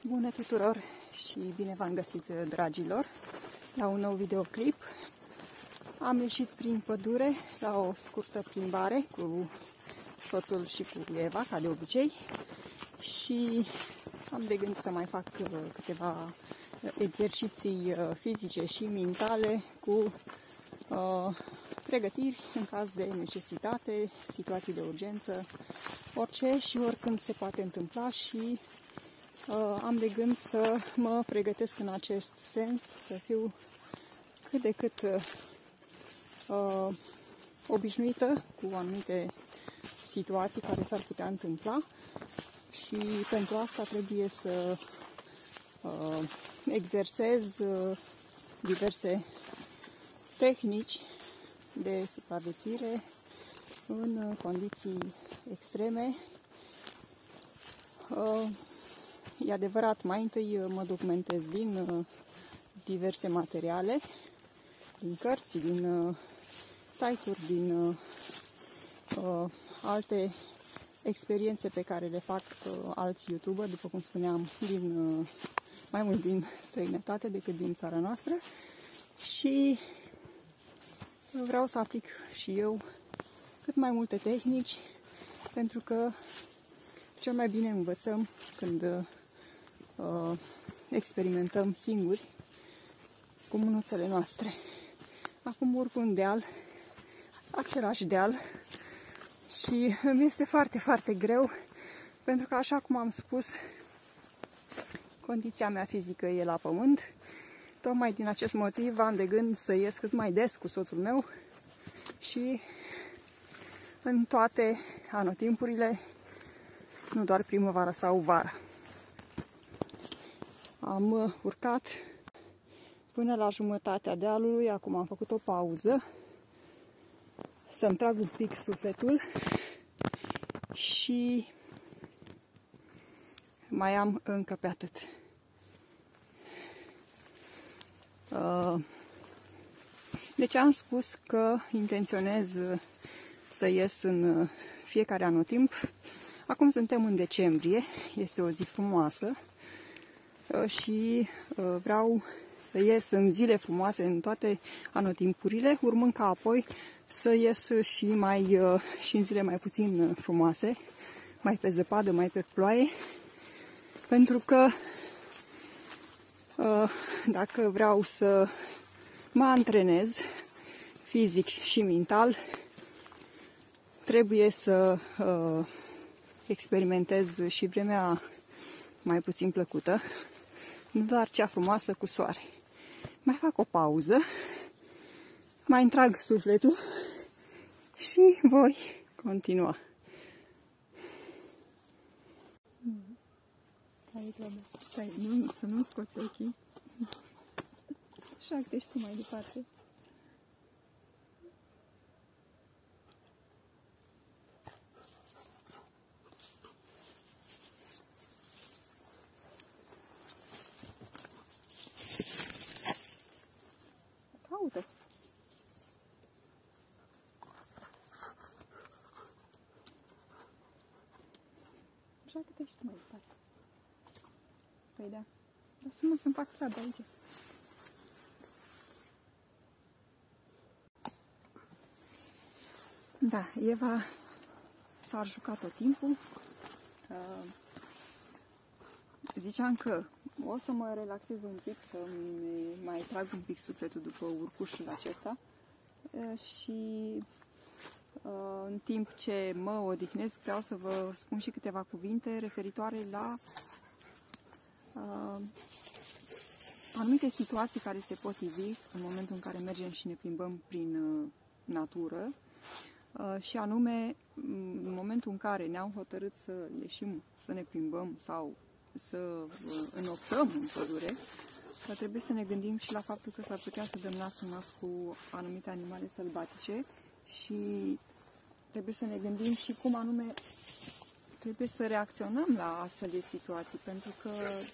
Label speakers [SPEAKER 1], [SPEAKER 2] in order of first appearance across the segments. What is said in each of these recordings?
[SPEAKER 1] Bună tuturor și bine v-am găsit, dragilor, la un nou videoclip. Am ieșit prin pădure la o scurtă plimbare cu soțul și cu Eva, ca de obicei, și am de gând să mai fac câteva exerciții fizice și mentale cu pregătiri în caz de necesitate, situații de urgență, orice și oricând se poate întâmpla, și am de gând să mă pregătesc în acest sens, să fiu cât de cât obișnuită cu anumite situații care s-ar putea întâmpla, și pentru asta trebuie să exersez diverse tehnici de supraviețuire în condiții extreme. E adevărat, mai întâi mă documentez din diverse materiale, din cărți, din site-uri, din alte experiențe pe care le fac alți YouTuber, după cum spuneam, mai mult din străinătate decât din țara noastră, și vreau să aplic și eu cât mai multe tehnici, pentru că cel mai bine învățăm când experimentăm singuri cu mânuțele noastre. Acum urc un deal, același deal, și îmi este foarte, foarte greu, pentru că, așa cum am spus, condiția mea fizică e la pământ. Tocmai din acest motiv am de gând să ies cât mai des cu soțul meu și în toate anotimpurile, nu doar primăvara sau vara. Am urcat până la jumătatea dealului, acum am făcut o pauză să-mi trag un pic sufletul și mai am încă pe atât. Deci am spus că intenționez să ies în fiecare anotimp. Acum suntem în decembrie, este o zi frumoasă și vreau să ies în zile frumoase în toate anotimpurile, urmând ca apoi să ies și în zile mai puțin frumoase, mai pe zăpadă, mai pe ploaie, pentru că dacă vreau să mă antrenez fizic și mental, trebuie să experimentez și vremea mai puțin plăcută, nu doar cea frumoasă cu soare. Mai fac o pauză, mai întrag sufletul și voi continua. Stai, să nu scoți ochii. Așa că ești tu mai departe. Caută! Așa că ești tu mai departe. Păi da. Lasă-mă să-mi fac treaba aici. Da, Eva s-a jucat tot timpul. Ziceam că o să mă relaxez un pic, să mai trag un pic sufletul după urcușul acesta și în timp ce mă odihnesc vreau să vă spun și câteva cuvinte referitoare la anumite situații care se pot ivi în momentul în care mergem și ne plimbăm prin natură, și anume în momentul în care ne-am hotărât să ieșim, să ne plimbăm sau să înoptăm în pădure, că trebuie să ne gândim și la faptul că s-ar putea să dăm nas în nas cu anumite animale sălbatice și trebuie să ne gândim și cum anume trebuie să reacționăm la astfel de situații, pentru că,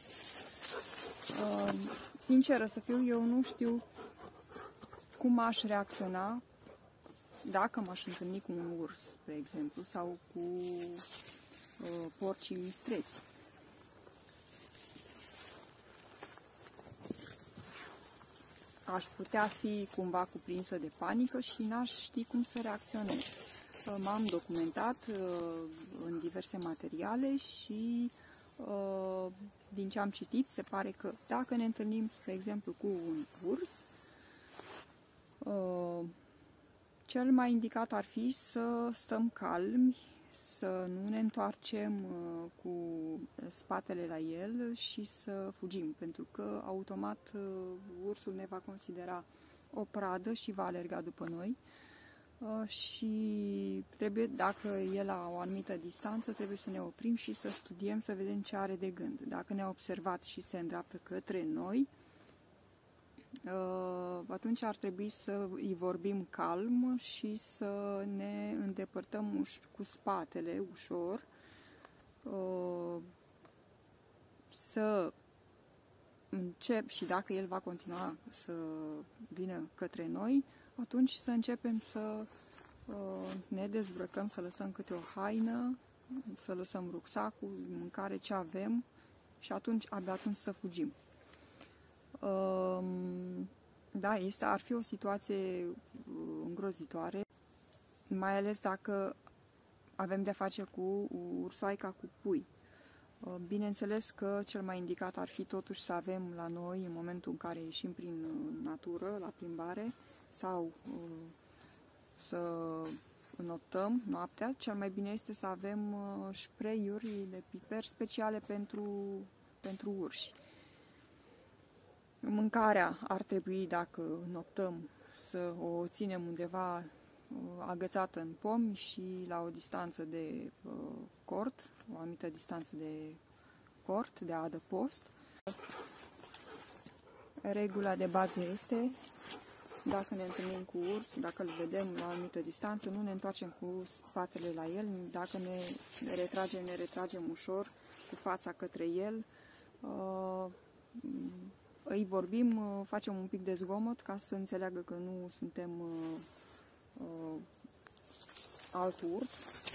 [SPEAKER 1] sinceră să fiu, eu nu știu cum aș reacționa dacă m-aș întâlni cu un urs, spre exemplu, sau cu porcii mistreți. aș putea fi cumva cuprinsă de panică și n-aș ști cum să reacționez. M-am documentat în diverse materiale și din ce am citit, se pare că dacă ne întâlnim, spre exemplu, cu un urs, cel mai indicat ar fi să stăm calmi, să nu ne întoarcem cu spatele la el și să fugim, pentru că automat ursul ne va considera o pradă și va alerga după noi. Și trebuie, dacă e la o anumită distanță, trebuie să ne oprim și să studiem, să vedem ce are de gând. Dacă ne-a observat și se îndreaptă către noi, atunci ar trebui să îi vorbim calm și să ne îndepărtăm cu spatele ușor, să încep, și dacă el va continua să vină către noi, atunci să începem să ne dezbrăcăm, să lăsăm câte o haină, să lăsăm rucsacul, mâncare, ce avem, și abia atunci să fugim. Da, ar fi o situație îngrozitoare, mai ales dacă avem de-a face cu ursoaica cu pui. Bineînțeles că cel mai indicat ar fi totuși să avem la noi, în momentul în care ieșim prin natură, la plimbare, sau să înoptăm noaptea, cel mai bine este să avem spray-uri de piper speciale pentru urși. Mâncarea ar trebui, dacă înoptăm, să o ținem undeva agățată în pomi și la o distanță de cort, o anumită distanță de cort, de adăpost. Regula de bază este, dacă ne întâlnim cu urs, dacă îl vedem la o anumită distanță, nu ne întoarcem cu spatele la el, dacă ne retragem ușor cu fața către el, îi vorbim, facem un pic de zgomot ca să înțeleagă că nu suntem alt urs.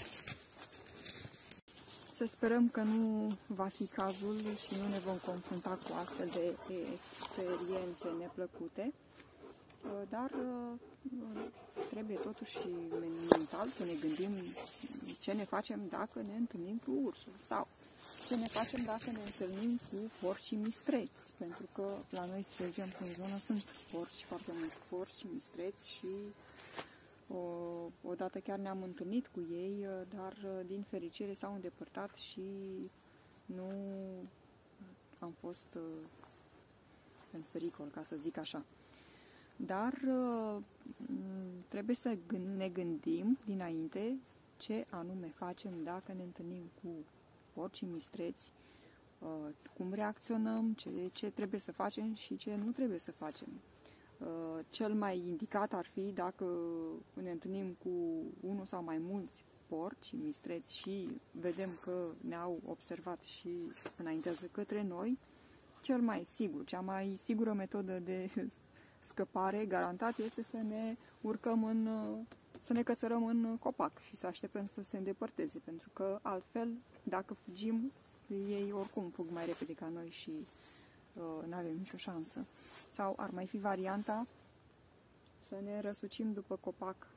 [SPEAKER 1] Să sperăm că nu va fi cazul și nu ne vom confrunta cu astfel de experiențe neplăcute, dar trebuie totuși mental să ne gândim ce ne facem dacă ne întâlnim cu ursul sau ce ne facem dacă ne întâlnim cu porcii mistreți, pentru că la noi, spre exemplu, în zonă sunt porci, foarte mulți porci mistreți și odată chiar ne-am întâlnit cu ei, dar din fericire s-au îndepărtat și nu am fost în pericol, ca să zic așa. Dar trebuie să ne gândim dinainte ce anume facem dacă ne întâlnim cu porcii mistreți, cum reacționăm, ce trebuie să facem și ce nu trebuie să facem. Cel mai indicat ar fi dacă ne întâlnim cu unul sau mai mulți porci mistreți și vedem că ne-au observat și înaintează către noi, cel mai sigur, cea mai sigură metodă de scăpare, garantat, este să ne urcăm să ne cățărăm în copac și să așteptăm să se îndepărteze, pentru că altfel, dacă fugim, ei oricum fug mai repede ca noi și nu avem nicio șansă. Sau ar mai fi varianta să ne răsucim după copac,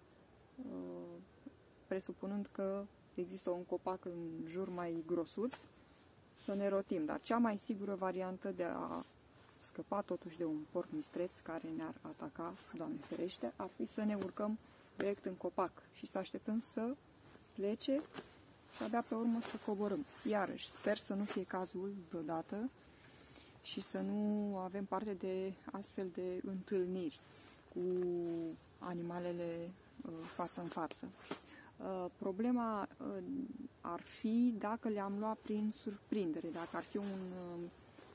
[SPEAKER 1] presupunând că există un copac în jur mai grosuț, să ne rotim. Dar cea mai sigură variantă de a scăpa totuși de un porc mistreț care ne-ar ataca, Doamne ferește, ar fi să ne urcăm direct în copac și să așteptăm să plece și abia pe urmă să coborâm. Iarăși, sper să nu fie cazul vreodată și să nu avem parte de astfel de întâlniri cu animalele față în față. Problema ar fi dacă le-am luat prin surprindere, dacă ar fi un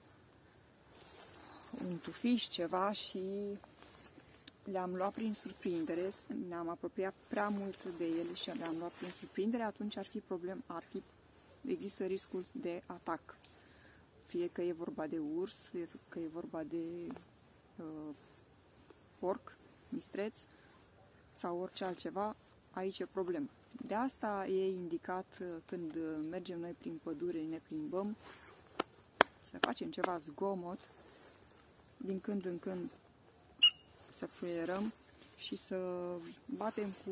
[SPEAKER 1] tufiș, ceva, și le-am luat prin surprindere, ne-am apropiat prea mult de ele și le-am luat prin surprindere, atunci există riscul de atac. Fie că e vorba de urs, fie că e vorba de porc, mistreț sau orice altceva, aici e problemă. De asta e indicat când mergem noi prin pădure, ne plimbăm, să facem ceva zgomot, din când în când să fluierăm și să batem cu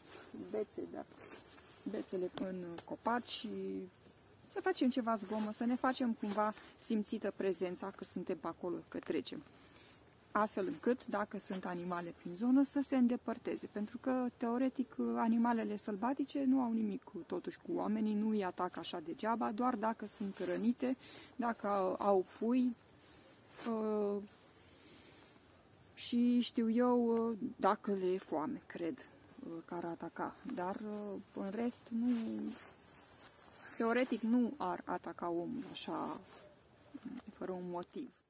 [SPEAKER 1] bețele în copaci și să facem ceva zgomot, să ne facem cumva simțită prezența că suntem pe acolo, că trecem. Astfel încât, dacă sunt animale prin zonă, să se îndepărteze. Pentru că, teoretic, animalele sălbatice nu au nimic totuși cu oamenii, nu îi atacă așa degeaba, doar dacă sunt rănite, dacă au pui și știu eu, dacă le e foame, cred că ar ataca. Dar, în rest, nu, teoretic nu ar ataca omul așa, fără un motiv.